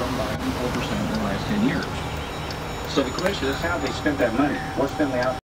grown by 4% in the last 10 years. So the question is, how have they spent that money? What's been the outcome?